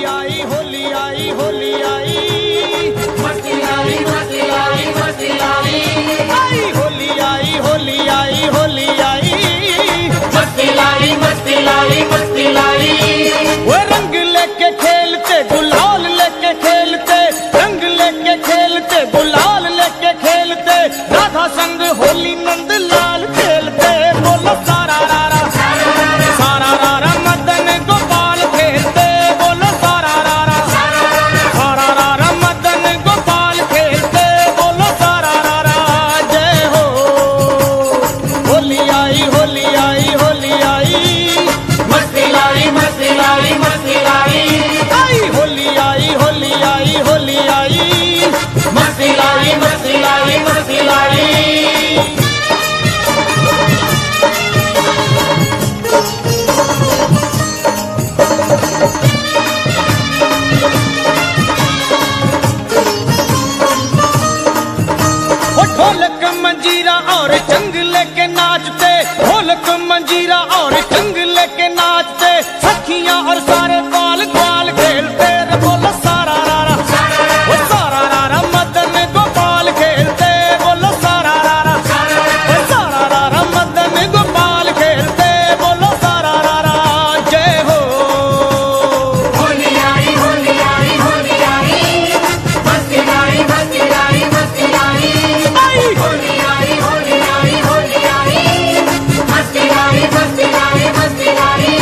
आई होली आई होली आई मस्ती आई मस्ती आई मस्ती आई आई होली आई होली आई होली आई मस्ती लाई मस्ती लाई मस्ती लाई। वो रंग लेके खेलते गुलाल लेके खेलते रंग लेके खेलते गुलाल लेके खेलते राधा संग होली नंद लाल खेलते बोलो सारा रारा मदन गोपाल खेलते बोलो सारा रारा मदन गोपाल खेलते बोलो सारा रारा जय हो होली आई होली आई होली आई मस्ती लाई मस्ती लाई मस्ती लाई आई होली आई होली आई होली आई मस्ती लाई मस्ती लाई मस्ती लाई। ढोलक मंजीरा और चंग लेके नाचते ढोलक मंजीरा और चंग लेके नाचते सखियां और सारे बाल ग्वाल खेलते रे बोलो सारा रारा वो सारा रारा मदन गोपाल खेलते बोलो सारा रारा वो सारा रारा मदन गोपाल खेलते बोलो सारा रारा जय हो होली आई होली आई होली आई मस्ती लाई मस्ती लाई मस्ती लाई आई होली आई होली आई होली आई मस्ती लाई मस्ती लाई मस्ती लाई।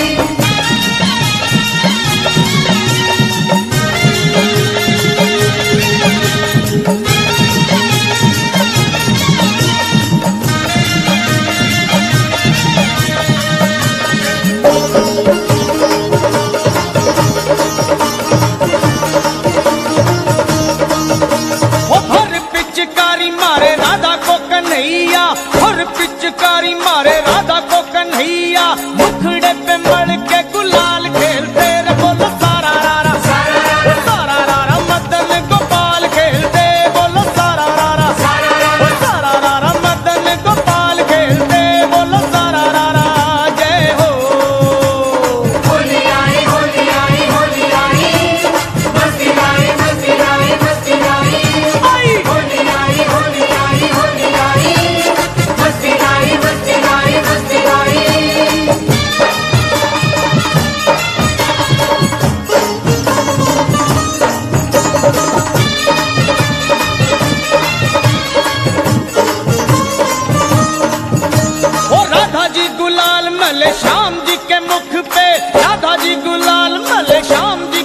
हर पिचकारी मारे राधा को कन्हैया हर पिचकारी मारे राधा को कन्हैया मुखड़े पे मड़ के गुलाल खेलते रे बोलो सारा रारा मदन गोपाल खेलते बोलो सारा रारा मदन गोपाल खेलते बोलो सारा रारा जय हो होली आई होली आई होली आई मस्ती लाई मस्ती लाई मस्ती लाई आई होली आई होली आई होली आई मस्ती लाई मस्ती लाई मस्ती लाई। ओ राधा जी गुलाल मले श्याम जी के मुख पे राधा जी गुलाल मले श्याम जी